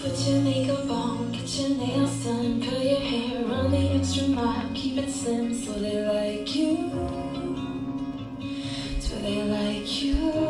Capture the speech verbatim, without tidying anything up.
Put your makeup on, get your nails done, curl your hair, run the extra mile, keep it slim so they like you. Do they like you?